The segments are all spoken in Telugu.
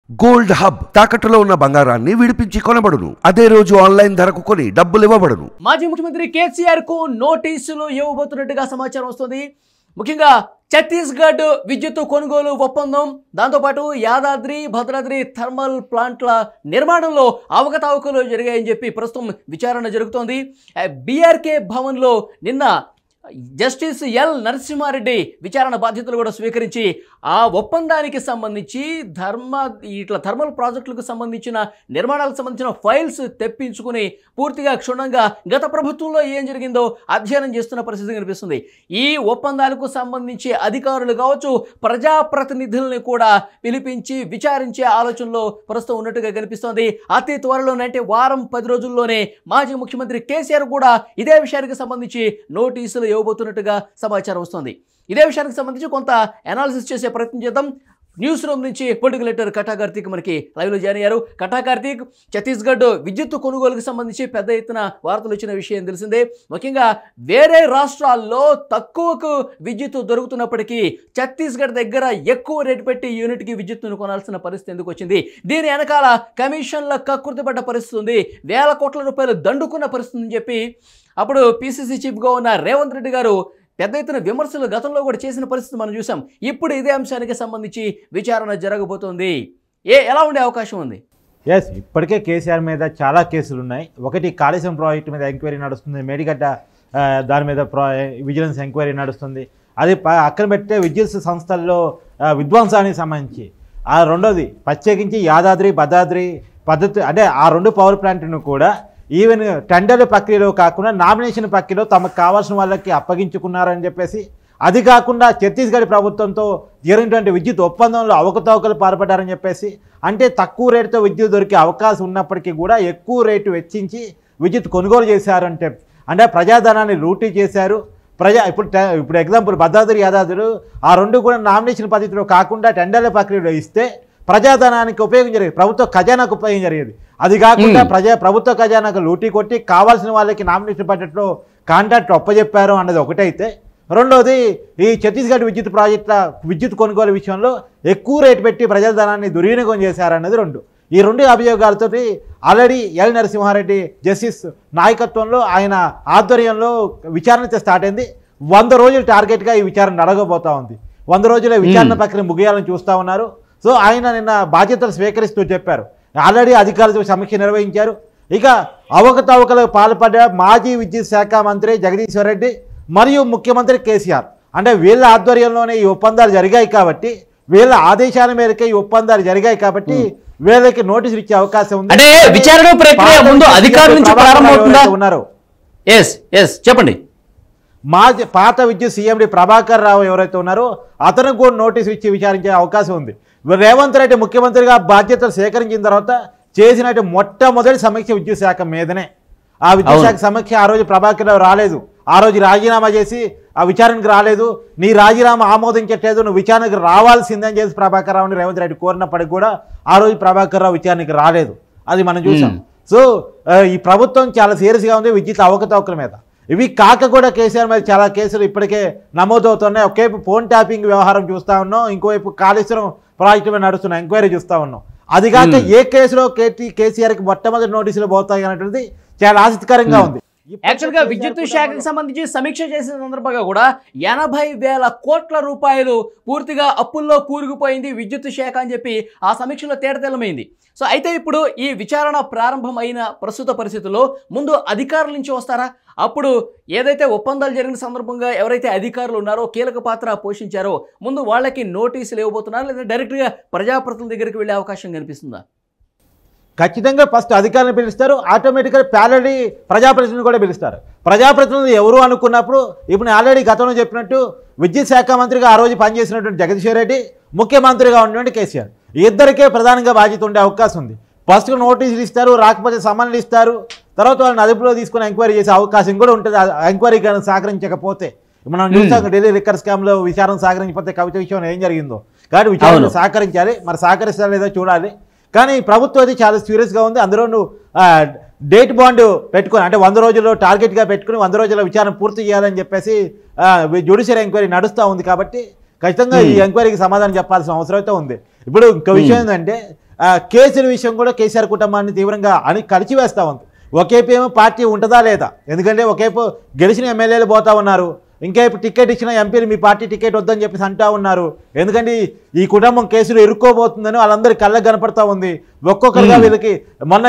గోల్డ్ హబ్ తాకట్టులో ఉన్న బంగారాన్ని విడిపించి కొనబడును. అదే రోజు ఆన్లైన్ ధరకు కొని డబ్బులు ఇవ్వబడును. మాజీ ముఖ్యమంత్రి కేసీఆర్ కు నోటీసులు ఇవ్వబోతున్నట్టుగా సమాచారం వస్తుంది. ముఖ్యంగా ఛత్తీస్గఢ్ విద్యుత్ కొనుగోలు ఒప్పందం, దాంతోపాటు యాదాద్రి భద్రాద్రి థర్మల్ ప్లాంట్ల నిర్మాణంలో అవకతవకలు జరిగాయని చెప్పి ప్రస్తుతం విచారణ జరుగుతోంది. బీఆర్కే భవన్లో నిన్న జస్టిస్ ఎల్ నరసింహారెడ్డి విచారణ బాధ్యతలు కూడా స్వీకరించి ఆ ఒప్పందానికి సంబంధించి థర్మల్ ప్రాజెక్టులకు సంబంధించిన నిర్మాణాలకు సంబంధించిన ఫైల్స్ తెప్పించుకుని పూర్తిగా క్షుణ్ణంగా గత ప్రభుత్వంలో ఏం జరిగిందో అధ్యయనం చేస్తున్న పరిస్థితి కనిపిస్తుంది. ఈ ఒప్పందాలకు సంబంధించి అధికారులు కావచ్చు, ప్రజాప్రతినిధుల్ని కూడా పిలిపించి విచారించే ఆలోచనలో ప్రస్తుతం ఉన్నట్టుగా కనిపిస్తోంది. అతి త్వరలోనంటే వారం 10 రోజుల్లోనే మాజీ ముఖ్యమంత్రి కేసీఆర్ కూడా ఇదే విషయానికి సంబంధించి నోటీసులు ఇవ్వబోతున్నట్టుగా సమాచారం వస్తుంది. ఇదే విషయానికి సంబంధించి కొంత అనాలిసిస్ చేసే ప్రయత్నం చేద్దాం. న్యూస్ రూమ్ నుంచి పొలిటికల్ ఎడిటర్ కటా కార్తీక్ మనకి లైవ్లో జాయిన్ అయ్యారు. కటా కార్తీక్, ఛత్తీస్గఢ్ విద్యుత్ కొనుగోలుకు సంబంధించి పెద్ద ఎత్తున వార్తలు వచ్చిన విషయం తెలిసిందే. ముఖ్యంగా వేరే రాష్ట్రాల్లో తక్కువకు విద్యుత్ దొరుకుతున్నప్పటికీ ఛత్తీస్గఢ్ దగ్గర ఎక్కువ రేటు పెట్టి యూనిట్కి విద్యుత్తును కొనాల్సిన పరిస్థితి ఎందుకు వచ్చింది? దీని వెనకాల కమిషన్ల కక్కుర్తిపడ్డ పరిస్థితి ఉంది, వేల కోట్ల రూపాయలు దండుకున్న పరిస్థితి అని చెప్పి అప్పుడు పిసిసి చీఫ్గా ఉన్న రేవంత్ రెడ్డి గారు పెద్ద ఎత్తున విమర్శలు గతంలో కూడా చేసిన పరిస్థితి మనం చూసాం. ఇప్పుడు ఇదే అంశానికి సంబంధించి విచారణ జరగబోతోంది. ఎలా ఉండే అవకాశం ఉంది? ఇప్పటికే కేసీఆర్ మీద చాలా కేసులు ఉన్నాయి. ఒకటి కాళేశ్వరం ప్రాజెక్టు మీద ఎంక్వైరీ నడుస్తుంది, మేడిగడ్డ దాని మీద విజిలెన్స్ ఎంక్వైరీ నడుస్తుంది. అది అక్కడ పెట్టే విద్యుత్ సంస్థల్లో విధ్వంసానికి సంబంధించి. రెండోది ప్రత్యేకించి యాదాద్రి భద్రాద్రి పద్ధతి, అంటే ఆ 2 పవర్ ప్లాంట్ను కూడా ఈవెన్ టెండర్ ప్రక్రియలో కాకుండా నామినేషన్ ప్రక్రియలో తమకు కావాల్సిన వాళ్ళకి అప్పగించుకున్నారని చెప్పేసి, అది కాకుండా ఛత్తీస్గఢ్ ప్రభుత్వంతో జరిగినటువంటి విద్యుత్ ఒప్పందంలో అవకతవకలు పాల్పడ్డారని చెప్పేసి, అంటే తక్కువ రేటుతో విద్యుత్ దొరికే అవకాశం ఉన్నప్పటికీ కూడా ఎక్కువ రేటు వెచ్చించి విద్యుత్ కొనుగోలు చేశారంటే, అంటే ప్రజాధనాన్ని లూటీ చేశారు. ఇప్పుడు ఎగ్జాంపుల్ భద్రాద్రి యాదాద్రి ఆ 2 కూడా నామినేషన్ పద్ధతిలో కాకుండా టెండర్ల ప్రక్రియలో ఇస్తే ప్రజాధనానికి ఉపయోగం జరిగేది, ప్రభుత్వ ఖజానాకు ఉపయోగం జరిగేది. అది కాకుండా ప్రభుత్వ ఖజానాకు లూటీ కొట్టి కావాల్సిన వాళ్ళకి నామినేషన్ పద్ధతిలో కాంట్రాక్ట్ ఒప్పజెప్పారు అన్నది ఒకటైతే, రెండోది ఈ ఛత్తీస్గఢ్ విద్యుత్ ప్రాజెక్టుల విద్యుత్ కొనుగోలు విషయంలో ఎక్కువ రేటు పెట్టి ప్రజాధనాన్ని దుర్వినియోగం చేశారన్నది 2. ఈ 2 అభియోగాలతో ఆల్రెడీ ఎల్ నరసింహారెడ్డి జస్టిస్ నాయకత్వంలో ఆయన ఆధ్వర్యంలో విచారణ స్టార్ట్ అయింది. 100 రోజులు టార్గెట్గా ఈ విచారణ నడగబోతూ ఉంది. 100 రోజుల విచారణ ప్రక్రియ ముగియాలని చూస్తూ ఉన్నారు. సో ఆయన నిన్న బాధ్యతలు స్వీకరిస్తూ చెప్పారు, ఆల్రెడీ అధికారులతో సమీక్ష నిర్వహించారు. ఇక అవకతవకలకు పాల్పడ్డ మాజీ విద్యుత్ శాఖ మంత్రి జగదీశ్వర్ రెడ్డి మరియు ముఖ్యమంత్రి కేసీఆర్, అంటే వీళ్ళ ఆధ్వర్యంలోనే ఈ ఒప్పందాలు జరిగాయి కాబట్టి, వీళ్ళ ఆదేశాల మేరకే ఈ ఒప్పందాలు జరిగాయి కాబట్టి వీళ్ళకి నోటీసులు ఇచ్చే అవకాశం ఉంది. అంటే విచారణ ప్రక్రియ ముందు అధికారుల నుంచి ప్రారంభమవుతుందా? ఉన్నారు. చెప్పండి. మాజీ పాత విద్యుత్ సీఎండి ప్రభాకర్ రావు ఎవరైతే ఉన్నారో అతనికి కూడా నోటీసు ఇచ్చి విచారించే అవకాశం ఉంది. రేవంత్ రెడ్డి ముఖ్యమంత్రిగా బాధ్యతలు సేకరించిన తర్వాత చేసినట్టు మొట్టమొదటి సమీక్ష విద్యుత్ శాఖ మీదనే. ఆ విద్యుత్ శాఖ సమీక్ష ఆ రోజు ప్రభాకర్ రావు రాలేదు, ఆ రోజు రాజీనామా చేసి ఆ విచారణకు రాలేదు. నీ రాజీనామా ఆమోదించట్లేదు, నువ్వు విచారణకు రావాల్సిందని చేసి ప్రభాకర్ రావుని రేవంత్ రెడ్డి కోరినప్పటికీ కూడా ఆ రోజు ప్రభాకర్ రావు విచారణకు రాలేదు. అది మనం చూసాం. సో ఈ ప్రభుత్వం చాలా సీరియస్గా ఉంది విద్యుత్ అవకతవకల మీద. ఇవి కాక కూడా కేసీఆర్ మీద చాలా కేసులు ఇప్పటికే నమోదవుతున్నాయి. ఒకవైపు ఫోన్ ట్యాపింగ్ వ్యవహారం చూస్తూ ఉన్నాం, ఇంకోవైపు కాళేశ్వరం ప్రాజెక్టు మీద నడుస్తున్న ఎంక్వైరీ చూస్తూ ఉన్నాం. అది కాక ఏ కేసులో కేసీఆర్కి మొట్టమొదటి నోటీసులు పోతాయి అనేటువంటిది చాలా ఆసక్తికరంగా ఉంది. యాక్చువల్గా విద్యుత్ శాఖకు సంబంధించి సమీక్ష చేసిన సందర్భంగా కూడా 80,000 కోట్ల రూపాయలు పూర్తిగా అప్పుల్లో కూరుకుపోయింది విద్యుత్ శాఖ అని చెప్పి ఆ సమీక్షలో తేటతెల్లమైంది. సో అయితే ఇప్పుడు ఈ విచారణ ప్రారంభమైన ప్రస్తుత పరిస్థితుల్లో ముందు అధికారుల నుంచి వస్తారా? అప్పుడు ఏదైతే ఒప్పందాలు జరిగిన సందర్భంగా ఎవరైతే అధికారులు ఉన్నారో కీలక పాత్ర పోషించారో ముందు వాళ్ళకి నోటీసులు ఇవ్వబోతున్నారా, లేదా డైరెక్ట్గా ప్రజాప్రతినిధుల దగ్గరికి వెళ్ళే అవకాశం కనిపిస్తుందా? ఖచ్చితంగా ఫస్ట్ అధికారులను పిలుస్తారు, ఆటోమేటిక్గా ప్యారలీ ప్రజాప్రతినిధులు కూడా పిలుస్తారు. ప్రజాప్రతినిధులు ఎవరు అనుకున్నప్పుడు ఇప్పుడు ఆల్రెడీ గతంలో చెప్పినట్టు విద్యుత్ శాఖ మంత్రిగా ఆ రోజు పనిచేసినటువంటి జగదీశ్వర్ రెడ్డి, ముఖ్యమంత్రిగా ఉన్నటువంటి కేసీఆర్, ఇద్దరికే ప్రధానంగా బాధ్యత ఉండే అవకాశం ఉంది. ఫస్ట్ నోటీసులు ఇస్తారు, రాకపోతే సమన్లు ఇస్తారు, తర్వాత వాళ్ళని అదుపులో తీసుకుని ఎంక్వైరీ చేసే అవకాశం కూడా ఉంటుంది. ఎంక్వైరీ కానీ సహకరించకపోతే మనం చూసాం ఢిల్లీ లిక్కర్ స్కామ్లో విచారణ సహకరించకపోతే కవిత విషయం ఏం జరిగిందో. కాబట్టి విచారణ సహకరించాలి, మరి సహకరిస్తారో లేదో చూడాలి. కానీ ప్రభుత్వం అది చాలా సీరియస్గా ఉంది. అందులో డేట్ బాండ్ పెట్టుకుని, అంటే 100 రోజుల్లో టార్గెట్గా పెట్టుకుని 100 రోజుల విచారణ పూర్తి చేయాలని చెప్పేసి జ్యుడిషియల్ ఎంక్వైరీ నడుస్తూ ఉంది. కాబట్టి ఖచ్చితంగా ఈ ఎంక్వైరీకి సమాధానం చెప్పాల్సిన అవసరం అయితే ఉంది. ఇప్పుడు ఇంకో విషయం ఏంటంటే కేసుల విషయం కూడా కేసీఆర్ కుటుంబాన్ని తీవ్రంగా కలిచివేస్తూ ఉంది. ఒకేపు ఏమో పార్టీ ఉంటుందా లేదా, ఎందుకంటే ఒకేపు గెలిచిన ఎమ్మెల్యేలు పోతా ఉన్నారు, ఇంకేపు టికెట్ ఇచ్చిన ఎంపీలు మీ పార్టీ టికెట్ వద్దని చెప్పేసి అంటూ ఉన్నారు. ఎందుకంటే ఈ కుటుంబం కేసులు ఇరుక్కోబోతుందని వాళ్ళందరికీ కళ్ళకు కనపడతా ఉంది. ఒక్కొక్కరుగా వీళ్ళకి మొన్న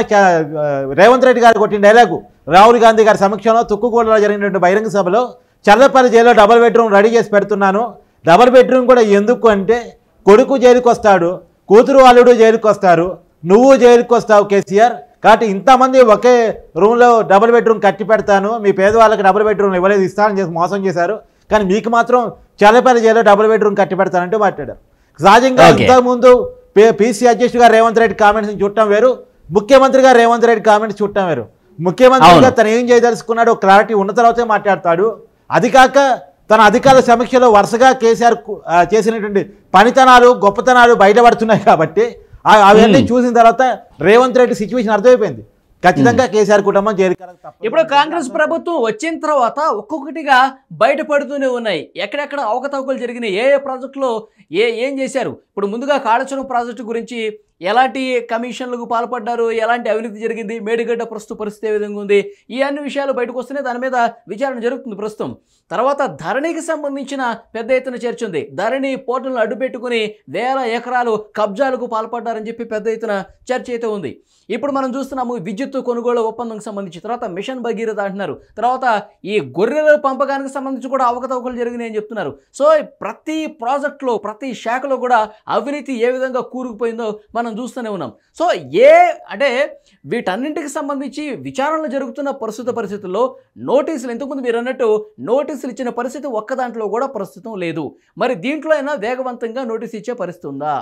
రేవంత్ రెడ్డి గారు కొట్టిన డైలాగు రాహుల్ గాంధీ గారి సమక్షంలో తుక్కుగూడలో జరిగినటువంటి బహిరంగ సభలో చల్లపల్లి జైల్లో డబుల్ బెడ్రూమ్ రెడీ చేసి పెడుతున్నాను. డబుల్ బెడ్రూమ్ కూడా ఎందుకు అంటే కొడుకు జైలుకి వస్తాడు, కూతురు అల్లుడు జైలుకి వస్తారు, నువ్వు జైలుకి వస్తావు కేసీఆర్, కాబట్టి ఇంతమంది ఒకే రూమ్లో డబుల్ బెడ్రూమ్ కట్టి పెడతాను, మీ పేదవాళ్ళకి డబుల్ బెడ్రూమ్ ఇవ్వలేదు ఇస్తానని చేసి మోసం చేశారు, కానీ మీకు మాత్రం చల్లపల్లి జైల్లో డబుల్ బెడ్రూమ్ కట్టి పెడతానంటూ మాట్లాడారు. సహజంగా ఇంతకుముందు పీసీ అధ్యక్షుడు గారు రేవంత్ రెడ్డి కామెంట్స్ని చూడటం వేరు, ముఖ్యమంత్రి గారు రేవంత్ రెడ్డి కామెంట్స్ చూడటం వేరు. ముఖ్యమంత్రిగా తను ఏం చేయదలుచుకున్నాడో క్లారిటీ ఉన్న తర్వాతే మాట్లాడతాడు. అది కాక తన అధికారుల సమీక్షలో వరుసగా కేసీఆర్ చేసినటువంటి పనితనాలు గొప్పతనాలు బయటపడుతున్నాయి కాబట్టి అవన్నీ చూసిన తర్వాత రేవంత్ రెడ్డి సిచ్యువేషన్ అర్థమైపోయింది. ఖచ్చితంగా కేసీఆర్ కుటుంబం ఇప్పుడు కాంగ్రెస్ ప్రభుత్వం వచ్చిన తర్వాత ఒక్కొక్కటిగా బయటపడుతూనే ఉన్నాయి. ఎక్కడెక్కడ అవకతవకలు జరిగినాయి, ఏ ప్రాజెక్టులో ఏం చేశారు. ఇప్పుడు ముందుగా కాళేశ్వరం ప్రాజెక్టు గురించి ఎలాంటి కమిషన్లకు పాల్పడ్డారు, ఎలాంటి అవినీతి జరిగింది, మేడిగడ్డ ప్రస్తుత పరిస్థితి ఏ విధంగా ఉంది, ఈ అన్ని విషయాలు బయటకు వస్తేనే దాని మీద విచారణ జరుగుతుంది ప్రస్తుతం. తర్వాత ధరణికి సంబంధించిన పెద్ద ఎత్తున చర్చ ఉంది. ధరణి పోర్టల్ను అడ్డుపెట్టుకుని వేల ఎకరాలు కబ్జాలకు పాల్పడ్డారని చెప్పి పెద్ద ఎత్తున చర్చ అయితే ఉంది. ఇప్పుడు మనం చూస్తున్నాము విద్యుత్ కొనుగోలు ఒప్పందంకి సంబంధించి, తర్వాత మిషన్ భగీరథ అంటున్నారు, తర్వాత ఈ గొర్రెల పంపకానికి సంబంధించి కూడా అవకతవకలు జరిగినాయని చెప్తున్నారు. సో ప్రతి ప్రాజెక్టులో ప్రతి శాఖలో కూడా అవినీతి ఏ విధంగా కూరుకుపోయిందో మనం చూస్తూనే ఉన్నాం. సో అంటే వీటన్నింటికి సంబంధించి విచారణలు జరుగుతున్న పరిస్థితుల్లో నోటీసులు, ఇంతకుముందు మీరు అన్నట్టు నోటీసులు ఇచ్చిన పరిస్థితి ఒక్క దాంట్లో కూడా ప్రస్తుతం లేదు. మరి దీంట్లో అయినా వేగవంతంగా నోటీస్ ఇచ్చే పరిస్థితి ఉందా?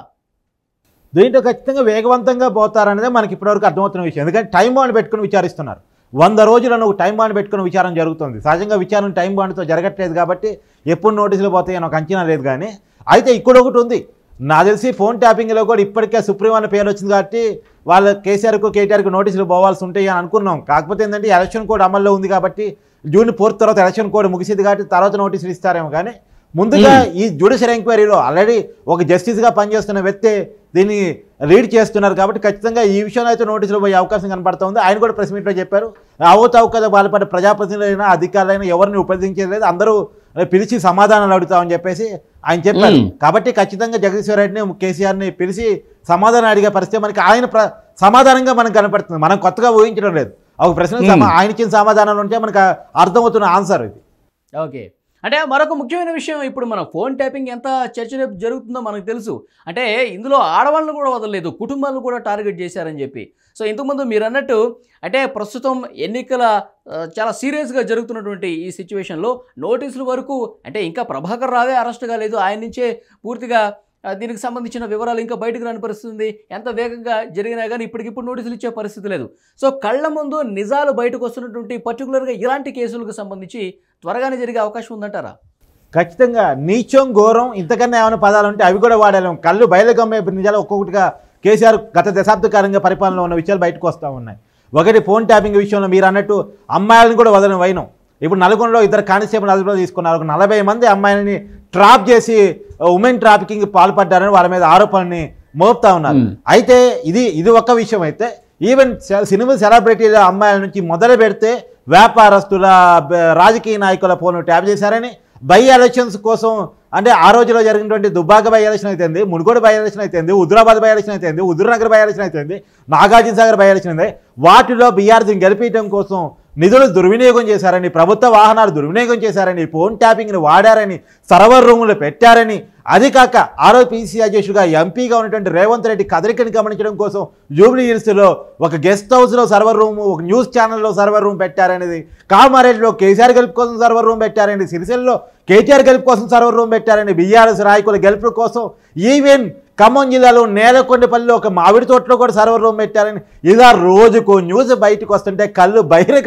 దీంట్లో ఖచ్చితంగా వేగవంతంగా పోతారనేదే మనకి ఇప్పటివరకు అర్థమవుతున్న విషయం. ఎందుకంటే టైం బాండ్ పెట్టుకుని విచారిస్తున్నారు. 100 రోజులను ఒక టైం బాండ్ పెట్టుకుని విచారణ జరుగుతుంది. సహజంగా విచారణ టైం బాండ్తో జరగట్లేదు కాబట్టి ఎప్పుడు నోటీసులు పోతాయని ఒక అంచనా లేదు. కానీ అయితే ఇక్కడ ఒకటి ఉంది, నాకు తెలిసి ఫోన్ ట్యాపింగ్లో కూడా ఇప్పటికే సుప్రీం అనే పేరు వచ్చింది కాబట్టి వాళ్ళ కేసీఆర్కు కేటీఆర్కు నోటీసులు పోవాల్సి ఉంటాయి అని అనుకున్నాం. కాకపోతే ఏంటంటే ఎలక్షన్ కోడ్ అమల్లో ఉంది కాబట్టి జూన్ 4 తర్వాత ఎలక్షన్ కోడ్ ముగిసింది కాబట్టి తర్వాత నోటీసులు ఇస్తారేమో. కానీ ముందుగా ఈ జ్యుడిషియల్ ఎంక్వైరీలో ఆల్రెడీ ఒక జస్టిస్గా పనిచేస్తున్న వ్యక్తి దీన్ని లీడ్ చేస్తున్నారు కాబట్టి ఖచ్చితంగా ఈ విషయంలో అయితే నోటీసులు పోయే అవకాశం కనపడుతుంది. ఆయన కూడా ప్రెస్ మీట్లో చెప్పారు, అవకతవకలు పాల్పడే ప్రజాప్రతినిధులైనా అధికారులైనా ఎవరిని ఉపయోగించలేదు, అందరూ పిలిచి సమాధానాలు అడుగుతామని చెప్పేసి ఆయన చెప్పారు. కాబట్టి ఖచ్చితంగా జగదీశ్వర్ రెడ్డిని కేసీఆర్ని పిలిచి సమాధానం అడిగే పరిస్థితి మనకి ఆయన సమాధానంగా మనకు కనపడుతుంది. మనం కొత్తగా ఊహించడం లేదు. ఒక ప్రశ్న ఆయన ఇచ్చిన సమాధానాలు ఉంటే మనకు అర్థమవుతున్న ఆన్సర్ ఇది. ఓకే, అంటే మరొక ముఖ్యమైన విషయం, ఇప్పుడు మన ఫోన్ ట్యాపింగ్ ఎంత చర్చ జరుగుతుందో మనకు తెలుసు. అంటే ఇందులో ఆడవాళ్ళను కూడా వదలలేదు, కుటుంబాలను కూడా టార్గెట్ చేశారని చెప్పి. సో ఇంతకుముందు మీరు అన్నట్టు అంటే ప్రస్తుతం ఎన్నికల చాలా సీరియస్గా జరుగుతున్నటువంటి ఈ సిచ్యువేషన్లో నోటీసుల వరకు అంటే ఇంకా ప్రభాకర్ రావే అరెస్ట్ కాలేదు, ఆయన నుంచే పూర్తిగా దీనికి సంబంధించిన వివరాలు ఇంకా బయటకు రాని పరిస్థితి ఉంది. ఎంత వేగంగా జరిగినా కానీ ఇప్పటికిప్పుడు నోటీసులు ఇచ్చే పరిస్థితి లేదు. సో కళ్ళ ముందు నిజాలు బయటకు వస్తున్నటువంటి పర్టికులర్గా ఇలాంటి కేసులకు సంబంధించి త్వరగానే జరిగే అవకాశం ఉందంటారా? ఖచ్చితంగా నీచం ఘోరం ఇంతకన్నా ఏమైనా పదాలు ఉంటే అవి కూడా వాడలేం. కళ్ళు బయలుగమ్మే నిజాలు ఒక్కొక్కటిగా కేసీఆర్ గత దశాబ్దకాలంగా పరిపాలనలో ఉన్న విషయాలు బయటకు వస్తూ ఉన్నాయి. ఒకటి ఫోన్ ట్యాపింగ్ విషయంలో మీరు అన్నట్టు అమ్మాయిలను కూడా వదలని వైనం. ఇప్పుడు నల్గొండలో 2 కానిస్టేబుల్ అదుపులో తీసుకున్నారు. ఒక 40 మంది అమ్మాయిలని ట్రాప్ చేసి ఉమెన్ ట్రాఫికింగ్ పాల్పడ్డారని వాళ్ళ మీద ఆరోపణని మోపుతా ఉన్నారు. అయితే ఇది ఒక విషయం. అయితే ఈవెన్ సినిమా సెలబ్రిటీల అమ్మాయిల నుంచి మొదలు పెడితే వ్యాపారస్తుల రాజకీయ నాయకుల ఫోన్ ట్యాప్ చేశారని, బై ఎలక్షన్స్ కోసం అంటే ఆ రోజులో జరిగినటువంటి దుబ్బాక బై ఎలక్షన్ అయితేంది, మునుగోడు బై ఎలక్షన్ అయితేంది, హుజురాబాద్ బై ఎలక్షన్ అయితేంది, హుజూర్నగర్ బై ఎలక్షన్ అయితేంది, నాగార్జున సాగర్ బై ఎలక్షన్ అయింది, వాటిలో బీఆర్ఎస్ని గెలిపించడం కోసం నిధులు దుర్వినియోగం చేశారని, ప్రభుత్వ వాహనాలు దుర్వినియోగం చేశారని, ఫోన్ ట్యాపింగ్ని వాడారని, సర్వర్ రూములు పెట్టారని, అది కాక ఆరో పీసీ అధ్యక్షుడిగా ఎంపీగా ఉన్నటువంటి రేవంత్ రెడ్డి కదలికని గమనించడం కోసం జూబ్లీ హిల్స్లో ఒక గెస్ట్ హౌస్లో సర్వర్ రూము, ఒక న్యూస్ ఛానల్లో సర్వర్ రూమ్ పెట్టారనేది, కామారెడ్డిలో కేసీఆర్ గెలుపు కోసం సర్వర్ రూమ్ పెట్టారని, సిరిసిల్లలో కేటీఆర్ గెలుపు కోసం సర్వర్ రూమ్ పెట్టారని, బీఆర్ఎస్ నాయకుల గెలుపు కోసం ఈవెన్ ఖమ్మం జిల్లాలో నేలకొండపల్లిలో ఒక మామిడి తోటలో కూడా సర్వర్ రూమ్ పెట్టారని, ఇలా రోజుకు న్యూస్ బయటకు వస్తుంటే కళ్ళు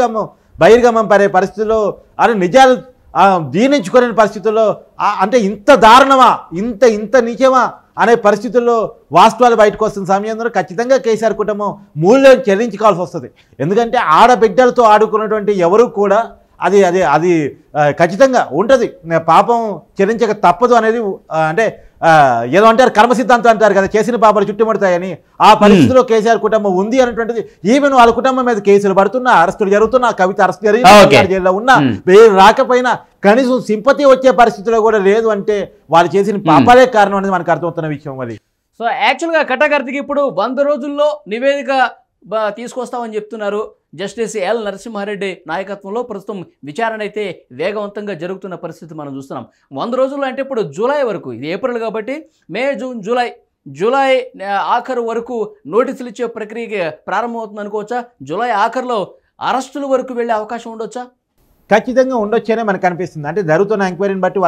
బహిర్గమం పడే పరిస్థితుల్లో అని నిజాలు జీర్ణించుకునే పరిస్థితుల్లో అంటే ఇంత దారుణమా, ఇంత నీచమా అనే పరిస్థితుల్లో వాస్తవాలు బయటకు వస్తున్న సమయంలో ఖచ్చితంగా కేసీఆర్ కుటుంబం మూల్యం చెల్లించుకోవాల్సి వస్తుంది. ఎందుకంటే ఆడబిడ్డలతో ఆడుకున్నటువంటి ఎవరు కూడా అది ఖచ్చితంగా ఉంటుంది, పాపం చెల్లించక తప్పదు అనేది అంటే ఏదో అంటారు కర్మ సిద్ధాంతం అంటారు కదా, చేసిన పాపాలు చుట్టుముడతాయని. ఆ పరిస్థితిలో కేసీఆర్ కుటుంబం ఉంది అనేటువంటిది. ఈవెన్ వాళ్ళ కుటుంబం మీద కేసులు పడుతున్నా, అరెస్టులు జరుగుతున్నా, కవిత అరెస్ట్ జరిగి జైల్లో ఉన్నా, రాకపోయినా కనీసం సింపతి వచ్చే పరిస్థితిలో కూడా లేదు అంటే వాళ్ళు చేసిన పాపాలే కారణం అనేది మనకు అర్థమవుతున్న విషయం. మరి సో యాక్చువల్గా కటాకర్తికి ఇప్పుడు 100 రోజుల్లో నివేదిక తీసుకొస్తామని చెప్తున్నారు. జస్టిస్ ఎల్ నరసింహారెడ్డి నాయకత్వంలో ప్రస్తుతం విచారణ అయితే వేగవంతంగా జరుగుతున్న పరిస్థితి మనం చూస్తున్నాం. 100 రోజుల్లో అంటే ఇప్పుడు జూలై వరకు, ఇది ఏప్రిల్ కాబట్టి మే, జూన్, జూలై ఆఖరు వరకు నోటీసులు ఇచ్చే ప్రక్రియ ప్రారంభమవుతుంది అనుకోవచ్చా? జూలై ఆఖరులో అరెస్టుల వరకు వెళ్ళే అవకాశం ఉండొచ్చా? ఖచ్చితంగా ఉండొచ్చనే మనకు అనిపిస్తుంది. అంటే జరుగుతున్న ఎంక్వైరీని బట్టి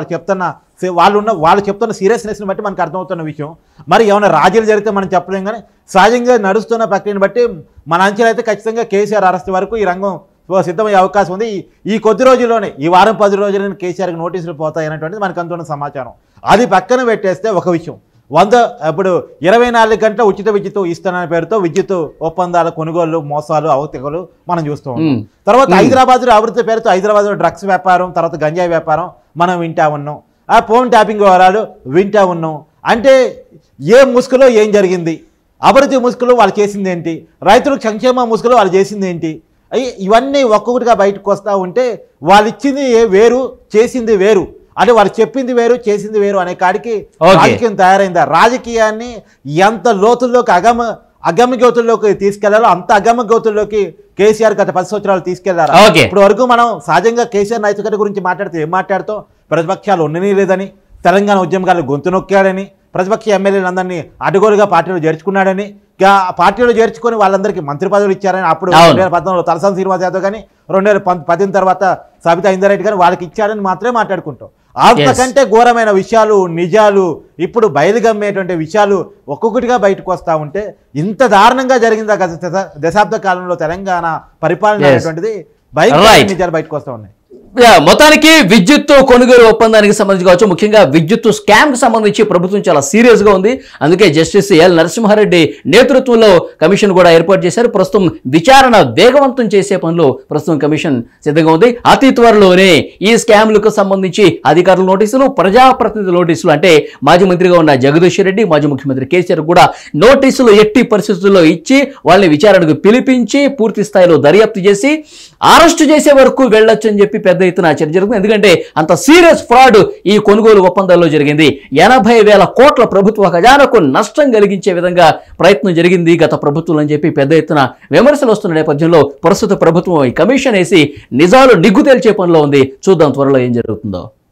వాళ్ళు చెప్తున్న సీరియస్నెస్ని బట్టి మనకు అర్థమవుతున్న విషయం. మరి ఏమైనా రాజీలు జరిగితే మనం చెప్పలేం, కానీ సహజంగా నడుస్తున్న ప్రక్రియను బట్టి మన అంచనా అయితే ఖచ్చితంగా కేసీఆర్ అరెస్ట్ వరకు ఈ రంగం సిద్ధమయ్యే అవకాశం ఉంది. ఈ కొద్ది రోజుల్లోనే, ఈ వారం 10 రోజుల్లోనే కేసీఆర్కి నోటీసులు పోతాయి అనేటువంటిది మనకు అందుతున్న సమాచారం. అది పక్కన పెట్టేస్తే ఒక విషయం, ఇప్పుడు 24 గంటల ఉచిత విద్యుత్ ఇస్తున్న పేరుతో విద్యుత్ ఒప్పందాల కొనుగోలు, మోసాలు, అవకతవకలు మనం చూస్తూ ఉన్నాం. తర్వాత హైదరాబాద్ అభివృద్ధి పేరుతో హైదరాబాద్లో డ్రగ్స్ వ్యాపారం, తర్వాత గంజాయి వ్యాపారం మనం వింటా ఉన్నాం. ఆ ఫోన్ ట్యాపింగ్ వివరాలు వింటా ఉన్నాం. అంటే ఏ ముసుగులో ఏం జరిగింది, అభివృద్ధి ముసుగులో వాళ్ళు చేసింది ఏంటి, రైతులకు సంక్షేమ ముసుగులో వాళ్ళు చేసింది ఏంటి, ఇవన్నీ ఒక్కొక్కటిగా బయటకు వస్తూ ఉంటే వాళ్ళు ఇచ్చింది వేరు, చేసింది వేరు. అంటే వాళ్ళు చెప్పింది వేరు, చేసింది వేరు అనే కాడికి రాజకీయం తయారైందా? రాజకీయాన్ని ఎంత లోతుల్లోకి అగమ్య గోతుల్లోకి తీసుకెళ్లాలో అంత అగమ్య గోతుల్లోకి కేసీఆర్ గత 10 సంవత్సరాలు తీసుకెళ్లారు. ఇప్పటి వరకు మనం సహజంగా కేసీఆర్ నైతికత గురించి మాట్లాడితే ఏం మాట్లాడుతూ, ప్రతిపక్షాలు ఉండని లేదని, తెలంగాణ ఉద్యమకాలు గొంతు నొక్కాడని, ప్రతిపక్ష ఎమ్మెల్యేలందరినీ అడ్డగోలుగా పార్టీలో చేర్చుకున్నాడని, పార్టీలో చేర్చుకొని వాళ్ళందరికీ మంత్రి పదవులు ఇచ్చారని, అప్పుడు 2014లో తలసాని శ్రీనివాస్ యాదవ్ కానీ, 2010 తర్వాత సబితా ఇంద్రారెడ్డి కానీ వాళ్ళకి ఇచ్చారని మాత్రమే మాట్లాడుకుంటాం. అంతకంటే ఘోరమైన విషయాలు, నిజాలు ఇప్పుడు బయలుగమ్మేటువంటి విషయాలు ఒక్కొక్కటిగా బయటకు వస్తూ ఉంటే, ఇంత దారుణంగా జరిగిందా గత దశాబ్ద కాలంలో తెలంగాణ పరిపాలన అనేటువంటిది నిజాలు బయటకు వస్తూ ఉన్నాయి. మొత్తానికి విద్యుత్ కొనుగోలు ఒప్పందానికి సంబంధించి కావచ్చు, ముఖ్యంగా విద్యుత్ స్కామ్ కు సంబంధించి ప్రభుత్వం చాలా సీరియస్ గా ఉంది. అందుకే జస్టిస్ ఎల్ నరసింహారెడ్డి నేతృత్వంలో కమిషన్ కూడా ఏర్పాటు చేశారు. ప్రస్తుతం విచారణ వేగవంతం చేసే పనిలో ప్రస్తుతం కమిషన్ సిద్ధంగా ఉంది. అతి త్వరలోనే ఈ స్కామ్లకు సంబంధించి అధికారుల నోటీసులు, ప్రజాప్రతినిధుల నోటీసులు, అంటే మాజీ మంత్రిగా ఉన్న జగదీష్ రెడ్డి, మాజీ ముఖ్యమంత్రి కేసీఆర్ కూడా నోటీసులు ఎట్టి పరిస్థితుల్లో ఇచ్చి వాళ్ళని విచారణకు పిలిపించి పూర్తి స్థాయిలో దర్యాప్తు చేసి అరెస్టు చేసే వరకు వెళ్ళొచ్చు అని చెప్పి పెద్ద ఎత్తున చర్చ జరుగుతుంది. ఎందుకంటే అంత సీరియస్ ఫ్రాడ్ ఈ కొనుగోలు ఒప్పందాల్లో జరిగింది. 80,000 కోట్ల ప్రభుత్వ ఖజానాకు నష్టం కలిగించే విధంగా ప్రయత్నం జరిగింది గత ప్రభుత్వం అని చెప్పి పెద్ద ఎత్తున విమర్శలు వస్తున్న నేపథ్యంలో ప్రస్తుత ప్రభుత్వం ఈ కమిషన్ వేసి నిజాలు నిగ్గు తేల్చే పనిలో ఉంది. చూద్దాం త్వరలో ఏం జరుగుతుందో.